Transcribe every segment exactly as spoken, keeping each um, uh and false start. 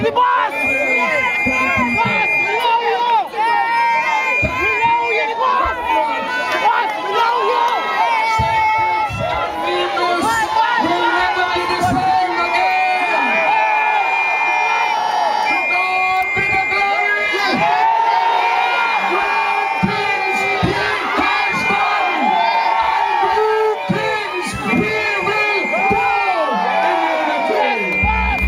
you, the boss! Boss, we love you! We love you, the boss! Boss, we love you! We'll never be the same again! To God be the glory! Great things He has done! And great things we will do in unity!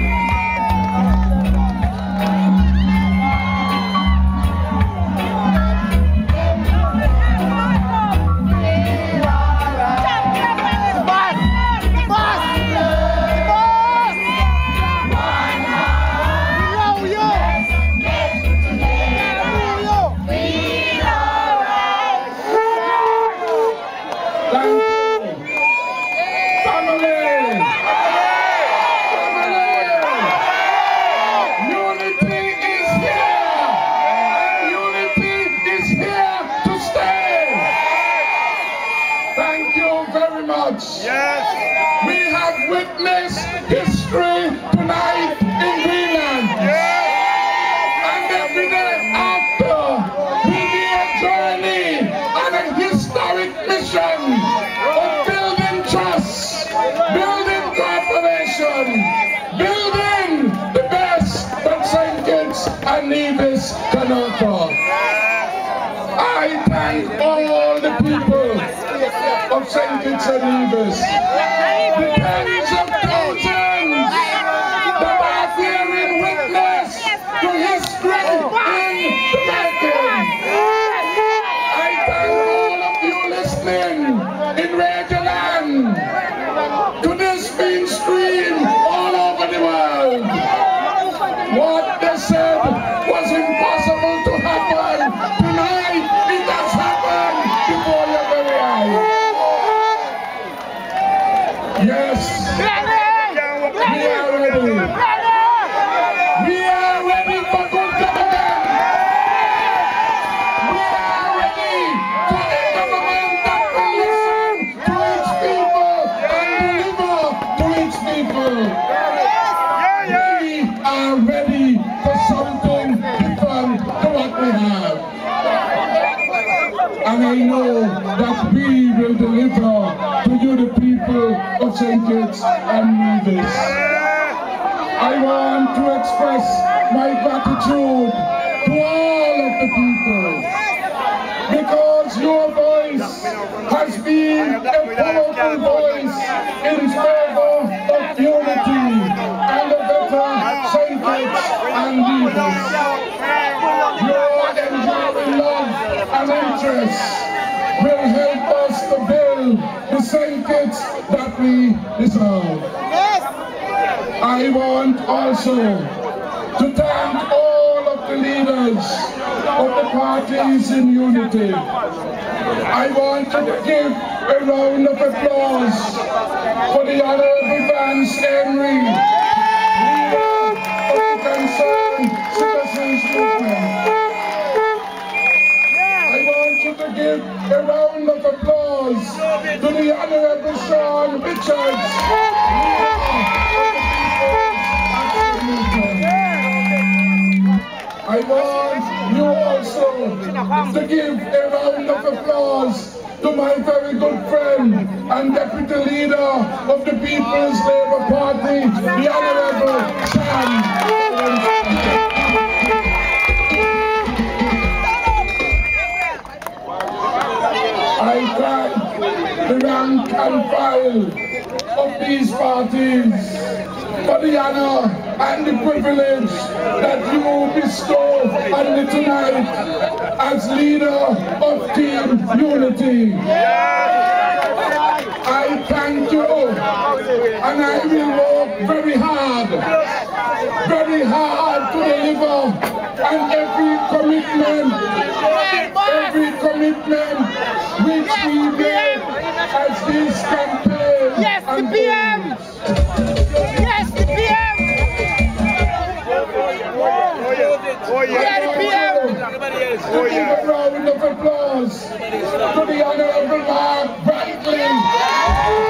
Yes. We have witnessed history tonight in Greenland. Yes. And every day after will be a journey on a historic mission of building trust, building cooperation, building the best that Saint Kitts and Nevis can offer. I thank all the people of Saint Kitts and Nevis, the tens of thousands that are bearing witness to history in the making. I thank all of you listening in Radioland to this being streamed all over the world. What they said was impossible to happen tonight, it has happened before your very eyes. Yes, we are ready. We are ready for good government. We are ready for a government that will listen to its people and deliver to its people. We are ready for something different to what we have. And I know that we will deliver to you, the people of Saint Kitts and Nevis. I want to express my gratitude to all of the people, because your voice has been a powerful voice in favor of unity and a better Saint Kitts and Nevis. Your enduring love and interest will help us to build the Saint Kitts that we deserve. Yes. I want also to thank all of the leaders of the parties in unity. I want to give a round of applause for the Honorable Vance Henry, leader of the Concerned Citizens Movement. To give a round of applause to the Honorable Sean Richards, leader of the People's Action Movement. I want you also to give a round of applause to my very good friend and deputy leader of the People's Labour Party, the Honorable Sean. I thank the rank and file of these parties for the honor and the privilege that you bestow on me tonight as leader of Team Unity. I thank you, and I will work very hard, very hard to deliver on every commitment, every commitment which we made as this campaign. Yes, the P M! Yes, the P M! Oh yeah, the P M! To give a round of applause to the Honorable Mark Brantley,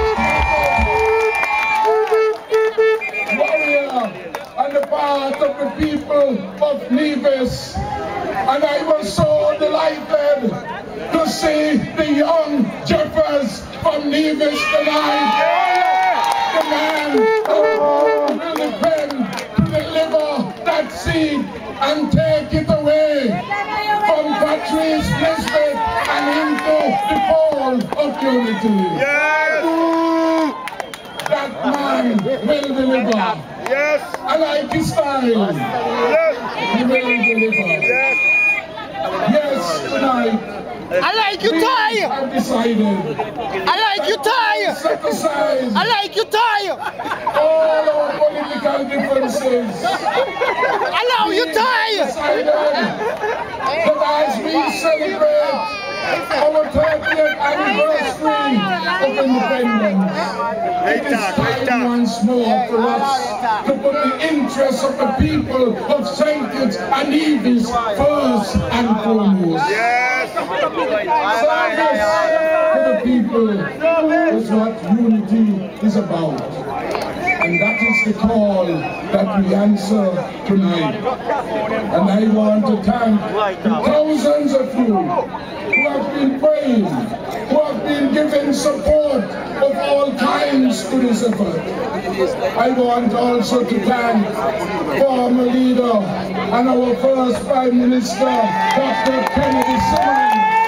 warrior and a part of the people of Nevis. And I was so delighted to see the young Jeffers from Nevis tonight. The man who will depend to deliver that seed and take it away from Patrice Nisbet and into the fall of unity. Yes! That man will deliver. Yes! I like his style. Yes! He will deliver. Yes! Yes, tonight. I like your tie! I've decided. I like your tie! Set aside I like your tie! all our political differences. Allow your tie! Decided that as we celebrate our thirtieth anniversary of independence, it is time once more for us to put the interests of the people of Saint Kitts and Nevis first and foremost. Yes! Service to the people is what unity is about. And that is the call that we answer tonight. And I want to thank the thousands of you who have been praying, who have been giving support of all kinds to this effort. I want also to thank former leader and our first Prime Minister, Doctor Kennedy Simon.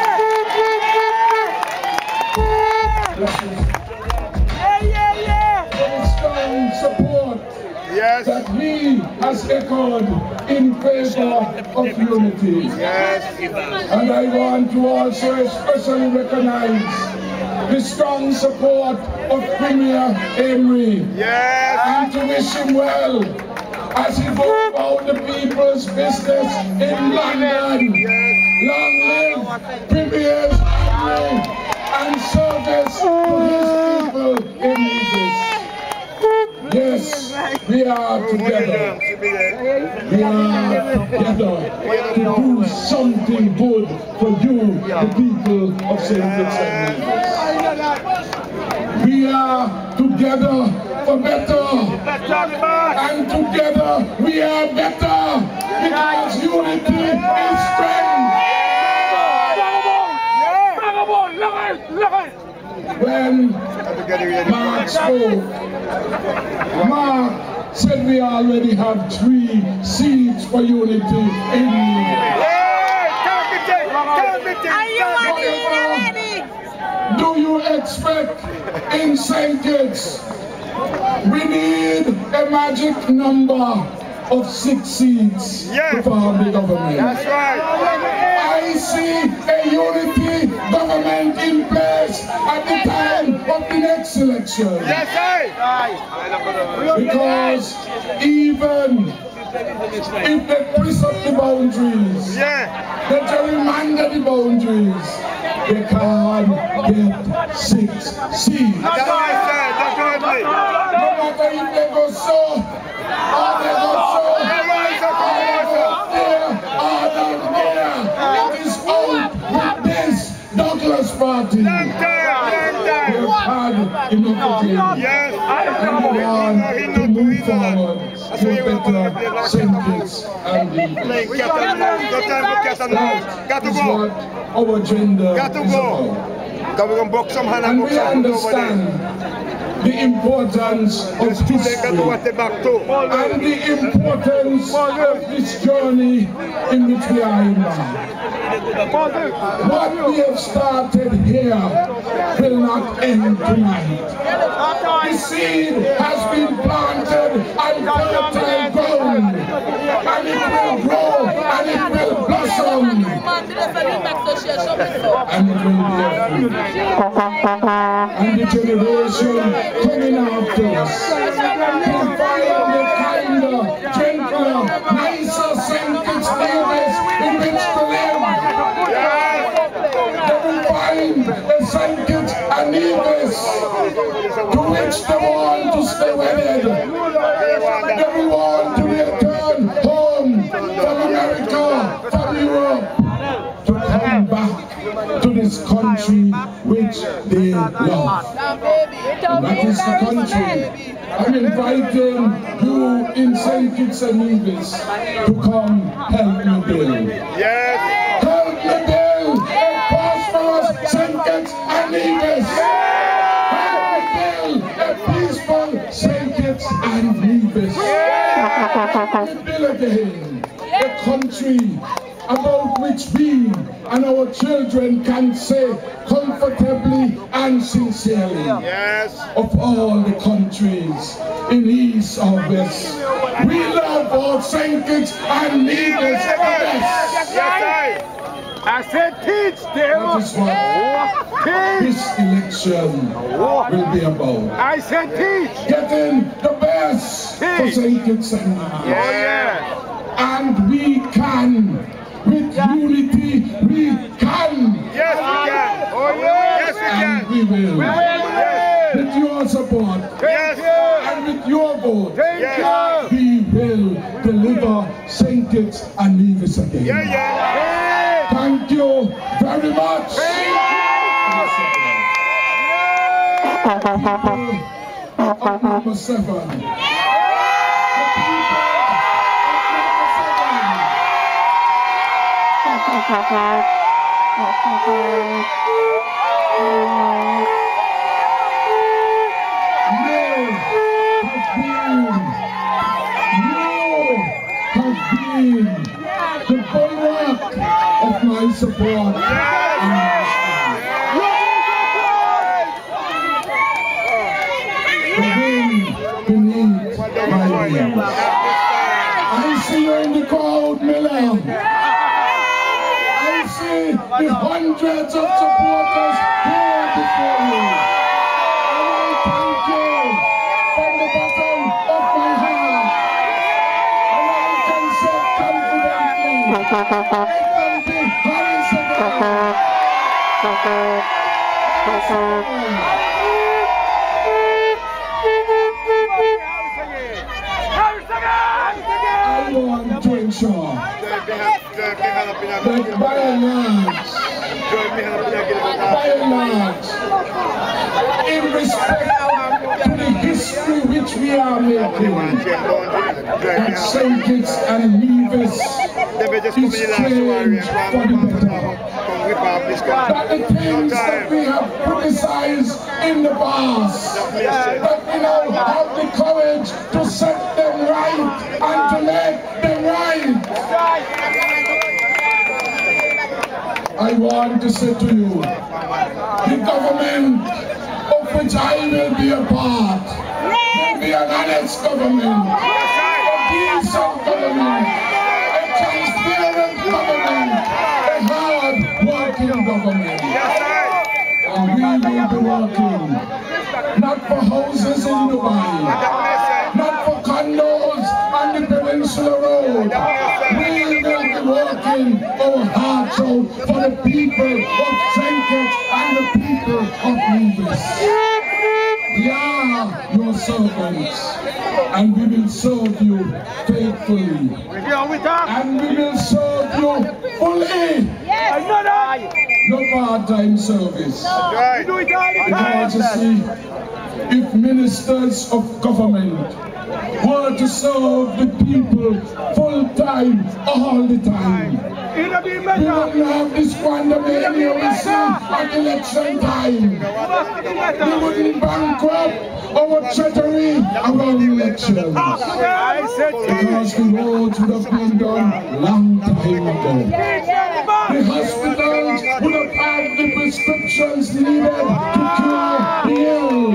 Strong support Yes! that he has echoed in favor of unity. Yes! And I want to also especially recognize the strong support of Premier Emery Yes! and to wish him well as he goes about the people's business in London. Long live Premier Emery and service to his people in Nevis. Yes, we are together. We are together to do something good for you, the people of Saint Kitts and Nevis. We are together for better, and together we are better because unity is strength. When Mark spoke, Mark said we already have three seats for unity in Nevis. Do you expect in Saint Kitts we need a magic number of six seats Yes. to form the government? That's right! I see a unity government in place at the time of the next election. Yes, sir! Because even if they twist up the boundaries, Yeah! they gerrymander the boundaries, they can't get six seats. That's right, sir! Definitely! No matter if they go so, or they go so, or they go there, or down there, it is out with this Douglas party. Long time! Long We time! have had enough of it. Yes! And we want to move forward to a better Saint Kitts and Nevis. Got to That is go! what our agenda Got to is go! about. Come on, box some hand And box we some hand over there. understand the importance of There's two they got to history watch the back too. and the importance of this journey in which we are in now. What we have started here will not end tonight. The seed has been planted on fertile ground, and it will grow and it will blossom, and it will bear fruit. And the generation coming after us will find a kinder, gentler, nicer Saint Kitts Nevis in which to live. They will find a Saint Kitts and Nevis to which they want to stay wedded. They will want to return home from America, from Europe, to come back to this country which they love. And that is the country I'm inviting you in Saint Kitts and Nevis to come help me build. Yes. Help me build a prosperous Saint Kitts and Nevis. Help me build a peaceful Saint Kitts and Nevis. Help me build again a country about which we and our children can say comfortably and sincerely, Yes. of all the countries in East or West, we love our Saint Kitts and Nevis the best. Yes, I said teach them. That is what this election will be about. I said teach. Getting the best for Saint Kitts and Nevis. Oh yeah. And we can. With unity, we can. Yes, we can. Oh, yes, we can. And we will. We will. Yes. With your support. Yes. And with your vote. Thank you. We will deliver Saint Kitts and Nevis again. Yeah, yeah. Thank you very much. People of number seven. The bulwark of my support. The wind beneath my wings. I see you in the crowd, Milan. I see the hundreds of supporters here before you. And I thank you from the bottom of my heart. And I can say confidently, it will be Harris again. I want to ensure that by and large, by and large, in respect to the history which we are making, that Saint Kitts and Nevis is changed for the better. That the things that we have criticized in the past, that we now have the courage to set them right and to make them right. I want to say to you, the government of which I will be a part will be an honest government, a decent government, a transparent government, a hard-working government. And we will be working not for houses in Dubai, not for condos on the Peninsula Road. We will be working our hearts out for the people of Saint Kitts and the people of Nevis. We are your servants, and we will serve you faithfully. And we will serve you fully. No part-time service. Because you see, if ministers of government were to serve the people full-time all the time, we wouldn't have this pandemania we see at election time. We wouldn't bankrupt our treasury around elections. Because the roads would have been done long time ago. The hospitals would have had the prescriptions needed to cure the ill.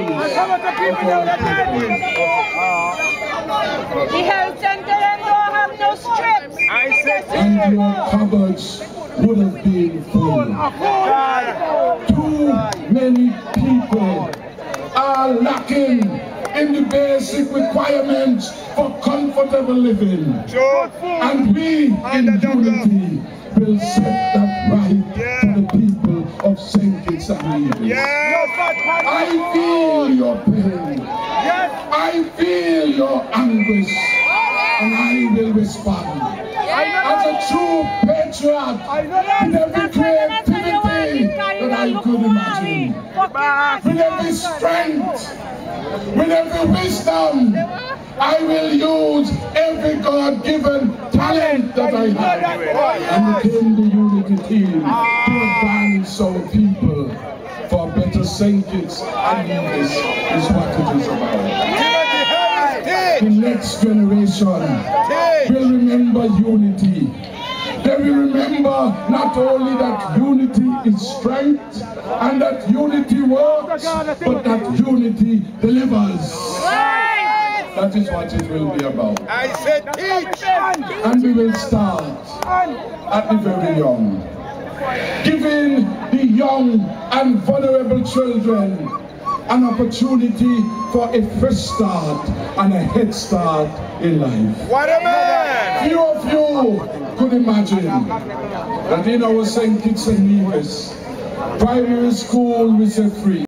The health center and don't have no strips. And your cupboards would have been full. Too many people are lacking in the basic requirements for comfortable living. And we, in unity, will set that right for the people of Saint Kitts and Nevis. I feel your pain. I feel your anguish. And I will respond. As a true patriot, with every creativity that I could imagine, with every strength with every wisdom, I will use every God-given talent that I have and within the unity team to advance our people for better Saint Kitts and Nevis is what it is about. The next generation will remember unity. They will remember not only that unity is strength and that unity works, but that unity delivers. That is what it will be about. I said teach. And we will start at the very young, giving the young and vulnerable children an opportunity for a fresh start and a head start in life. What a man! Few of you could imagine that in our Saint Kitts and Nevis primary school we say free.